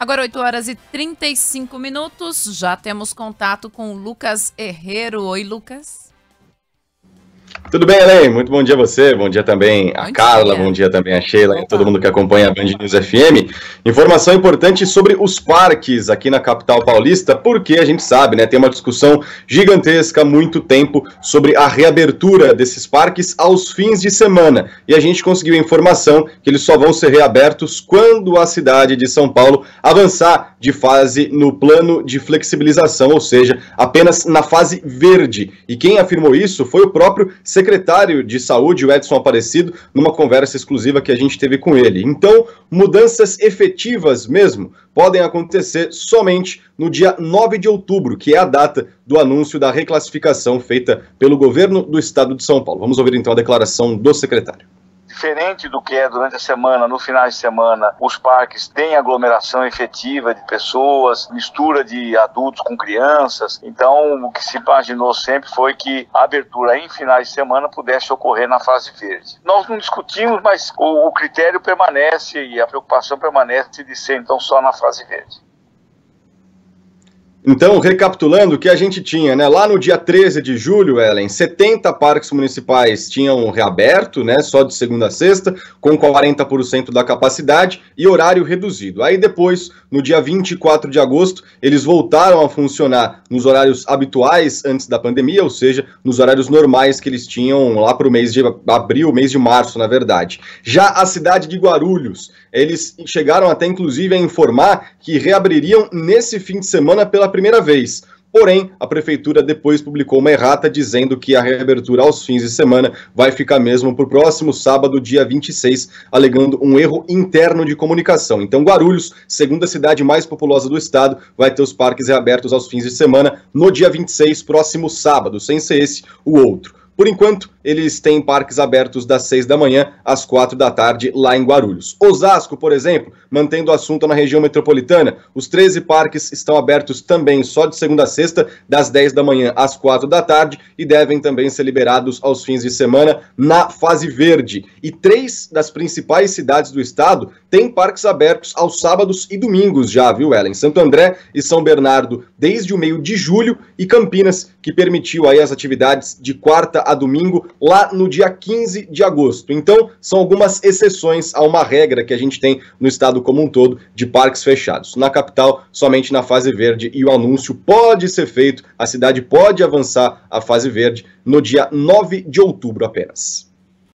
Agora 8 horas e 35 minutos, já temos contato com o Lucas Herrero. Oi, Lucas. Tudo bem, Elaine? Muito bom dia a você, bom dia também a Carla, bom dia também a Sheila e todo mundo que acompanha a Band News FM. Informação importante sobre os parques aqui na capital paulista, porque a gente sabe, né, tem uma discussão gigantesca há muito tempo sobre a reabertura desses parques aos fins de semana. E a gente conseguiu a informação que eles só vão ser reabertos quando a cidade de São Paulo avançar de fase no plano de flexibilização, ou seja, apenas na fase verde. E quem afirmou isso foi o próprio secretário de Saúde, o Edson Aparecido, numa conversa exclusiva que a gente teve com ele. Então, mudanças efetivas mesmo podem acontecer somente no dia 9 de outubro, que é a data do anúncio da reclassificação feita pelo governo do estado de São Paulo. Vamos ouvir então a declaração do secretário. Diferente do que é durante a semana, no final de semana, os parques têm aglomeração efetiva de pessoas, mistura de adultos com crianças. Então, o que se imaginou sempre foi que a abertura em finais de semana pudesse ocorrer na fase verde. Nós não discutimos, mas o critério permanece e a preocupação permanece de ser, então, só na fase verde. Então, recapitulando o que a gente tinha, né, lá no dia 13 de julho, Ellen, 70 parques municipais tinham reaberto, né, só de segunda a sexta, com 40% da capacidade e horário reduzido. Aí depois, no dia 24 de agosto, eles voltaram a funcionar nos horários habituais antes da pandemia, ou seja, nos horários normais que eles tinham lá para o mês de abril, mês de março, na verdade. Já a cidade de Guarulhos, eles chegaram até inclusive a informar que reabririam nesse fim de semana pela primeira vez. Porém, a prefeitura depois publicou uma errata dizendo que a reabertura aos fins de semana vai ficar mesmo para o próximo sábado, dia 26, alegando um erro interno de comunicação. Então, Guarulhos, segunda cidade mais populosa do estado, vai ter os parques reabertos aos fins de semana no dia 26, próximo sábado, sem ser esse o outro. Por enquanto, eles têm parques abertos das 6 da manhã às 4 da tarde lá em Guarulhos. Osasco, por exemplo, mantendo o assunto na região metropolitana, os 13 parques estão abertos também só de segunda a sexta, das 10 da manhã às 4 da tarde e devem também ser liberados aos fins de semana na fase verde. E 3 das principais cidades do estado têm parques abertos aos sábados e domingos já, viu, Ellen? Santo André e São Bernardo desde o meio de julho e Campinas, que permitiu aí as atividades de quarta a domingo, lá no dia 15 de agosto. Então, são algumas exceções a uma regra que a gente tem no estado como um todo de parques fechados. Na capital, somente na fase verde, e o anúncio pode ser feito, a cidade pode avançar a fase verde no dia 9 de outubro apenas.